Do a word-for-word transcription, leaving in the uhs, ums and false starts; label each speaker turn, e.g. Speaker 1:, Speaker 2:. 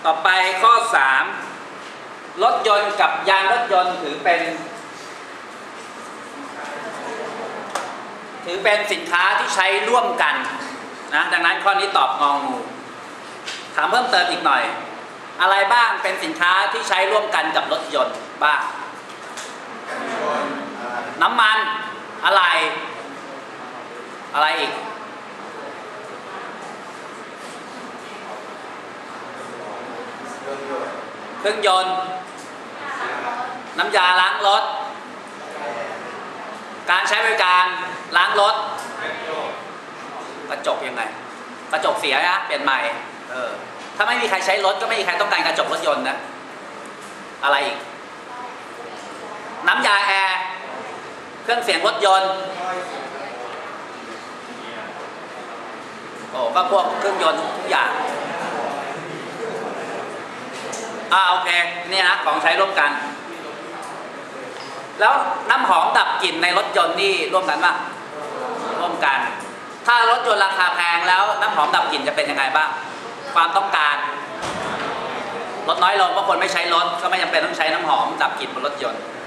Speaker 1: ต่อไปข้อสามรถยนต์กับยางรถยนต์ถือเป็นถือเป็นสินค้าที่ใช้ร่วมกันนะดังนั้นข้อนี้ตอบงองูถามเพิ่มเติมอีกหน่อยอะไรบ้างเป็นสินค้าที่ใช้ร่วมกันกับรถยนต์บ้างน้ำมันอะไรอะไรอีกเครื่องยนต์น้ำยาล้างรถการใช้บริการล้างรถกระจกยังไงกระจกเสียนะเปลี่ยนใหม่เออถ้าไม่มีใครใช้รถก็ไม่มีใครต้องการกระจกรถยนต์นะอะไรอีกน้ำยาแอร์เครื่องเสียงรถยนต์โอ้ก็พวกเครื่องยนต์ทุกอย่างอ่าโอเคนี่นะของใช้ร่วมกันแล้วน้ำหอมดับกลิ่นในรถยนต์นี่ร่วมกันป่ะร่วมกันถ้ารถยนต์ราคาแพงแล้วน้ำหอมดับกลิ่นจะเป็นยังไงบ้างความต้องการลดน้อยลงเพราะคนไม่ใช้รถก็ไม่จำเป็นต้องใช้น้ำหอมดับกลิ่นบนรถยนต์